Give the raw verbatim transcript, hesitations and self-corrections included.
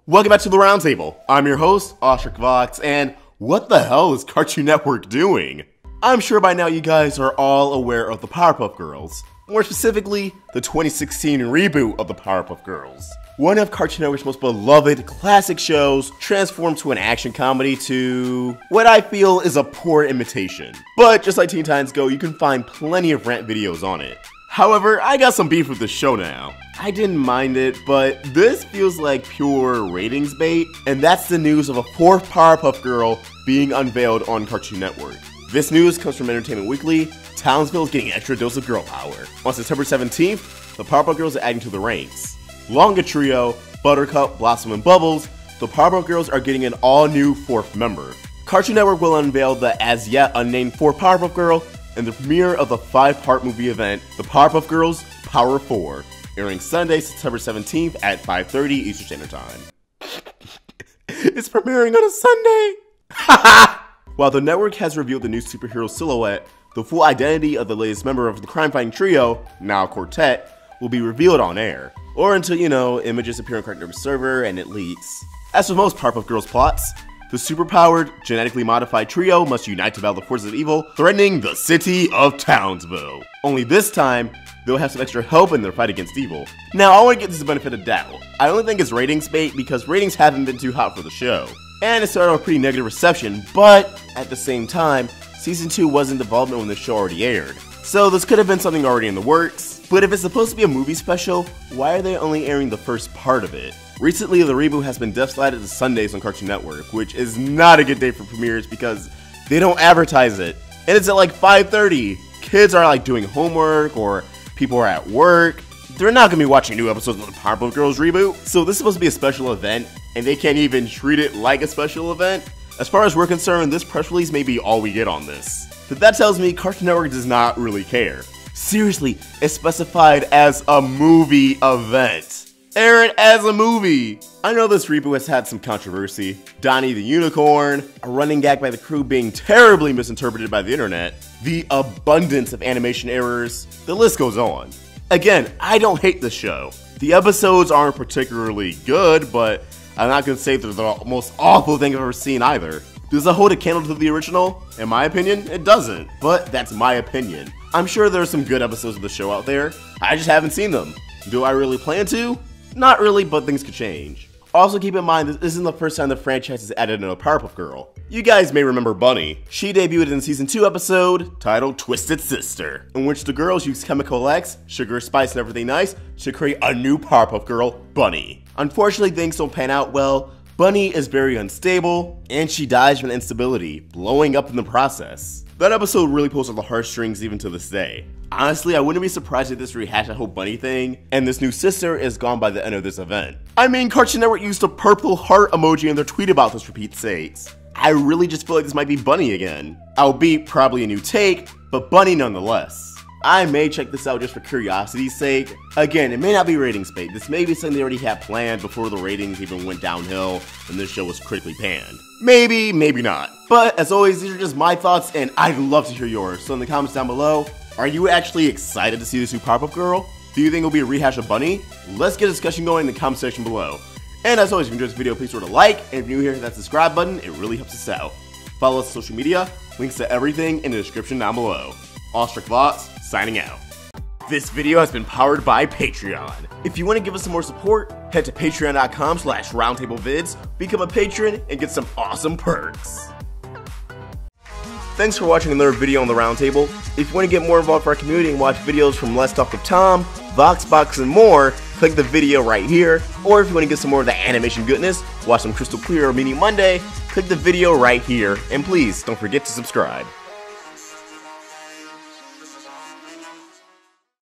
Welcome back to the Roundtable. I'm your host, Ostrich Vox, and what the hell is Cartoon Network doing? I'm sure by now you guys are all aware of the Powerpuff Girls. More specifically, the twenty sixteen reboot of the Powerpuff Girls. One of Cartoon Network's most beloved classic shows transformed to an action comedy to what I feel is a poor imitation. But just like Teen Titans Go, you can find plenty of rant videos on it. However, I got some beef with this show now. I didn't mind it, but this feels like pure ratings bait, and that's the news of a fourth Powerpuff Girl being unveiled on Cartoon Network. This news comes from Entertainment Weekly. Townsville is getting an extra dose of girl power. On September seventeenth, the Powerpuff Girls are adding to the ranks. Longa Trio, Buttercup, Blossom, and Bubbles, the Powerpuff Girls are getting an all-new fourth member. Cartoon Network will unveil the as-yet-unnamed fourth Powerpuff Girl in the premiere of the five-part movie event, The Powerpuff Girls Power four, airing Sunday, September seventeenth at five thirty Eastern Standard Time. It's premiering on a Sunday! While the network has revealed the new superhero silhouette, the full identity of the latest member of the crime-fighting trio, now Quartet, will be revealed on air. Or until, you know, images appear on Cartoon Network's server and it leaks. As with most Powerpuff Girls plots, the superpowered, genetically modified trio must unite to battle the forces of evil, threatening the city of Townsville. Only this time, they'll have some extra help in their fight against evil. Now, I want to give this a benefit of doubt. I only think it's ratings bait because ratings haven't been too hot for the show. And it started with a pretty negative reception, but at the same time, Season two was in development when the show already aired. So this could have been something already in the works, but if it's supposed to be a movie special, why are they only airing the first part of it? Recently, the reboot has been death-slided to Sundays on Cartoon Network, which is not a good day for premieres because they don't advertise it. And it's at like five thirty. Kids are like doing homework or people are at work. They're not going to be watching new episodes of the Powerpuff Girls reboot. So this is supposed to be a special event, and they can't even treat it like a special event. As far as we're concerned, this press release may be all we get on this. But that tells me Cartoon Network does not really care. Seriously, it's specified as a movie event. Air it as a movie. I know this reboot has had some controversy. Donnie the Unicorn, a running gag by the crew being terribly misinterpreted by the internet, the abundance of animation errors, the list goes on. Again, I don't hate the show. The episodes aren't particularly good, but I'm not gonna say they're the most awful thing I've ever seen either. Does it hold a candle to the original? In my opinion, it doesn't. But that's my opinion. I'm sure there are some good episodes of the show out there. I just haven't seen them. Do I really plan to? Not really, but things could change. Also keep in mind, this isn't the first time the franchise has added in a Powerpuff Girl. You guys may remember Bunny. She debuted in Season two episode titled Twisted Sister, in which the girls use Chemical X, Sugar, Spice, and Everything Nice to create a new Powerpuff Girl, Bunny. Unfortunately, things don't pan out well. Bunny is very unstable, and she dies from instability, blowing up in the process. That episode really pulls on the heartstrings even to this day. Honestly, I wouldn't be surprised if this rehashed that whole Bunny thing, and this new sister is gone by the end of this event. I mean, Cartoon Network used a purple heart emoji in their tweet about this, for Pete's sakes. I really just feel like this might be Bunny again. Albeit probably a new take, but Bunny nonetheless. I may check this out just for curiosity's sake. Again, it may not be ratings bait. This may be something they already had planned before the ratings even went downhill and this show was critically panned. Maybe, maybe not. But as always, these are just my thoughts and I'd love to hear yours. So in the comments down below, are you actually excited to see this new Powerpuff Girl? Do you think it'll be a rehash of Bunny? Let's get a discussion going in the comment section below. And as always, if you enjoyed this video, please sort of like, and if you're new here, hit that subscribe button, it really helps us out. Follow us on social media, links to everything in the description down below. Ostrich Vox, signing out. This video has been powered by Patreon. If you want to give us some more support, head to patreon dot com slash roundtablevids, become a patron, and get some awesome perks. Thanks for watching another video on the Roundtable. If you want to get more involved with our community and watch videos from Let's Talk with Tom, Voxbox, and more, click the video right here. Or if you want to get some more of the animation goodness, watch some Crystal Clear or Meeting Monday, click the video right here. And please, don't forget to subscribe.